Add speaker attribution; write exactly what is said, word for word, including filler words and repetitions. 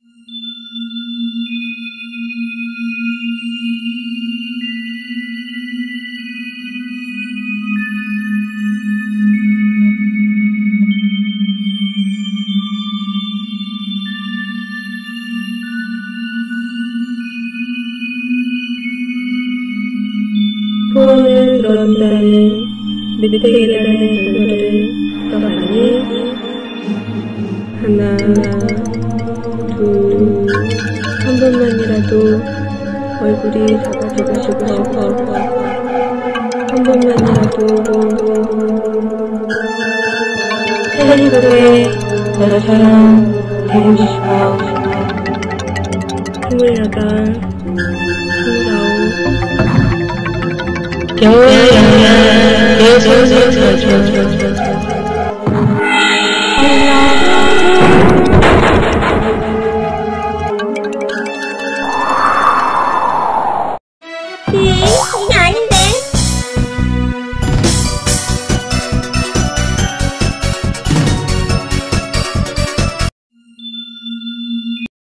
Speaker 1: 소원을 들어준다는 늑대계라는 단서를 써가니 하나, 둘, 한 번만이라도 얼굴이 작아지고 싶어. 한 번만이라도 헬리급의 너처럼 되고 싶어. 스물여덟, 스물아홉, 겨울 영양, 예술을 쳐줘.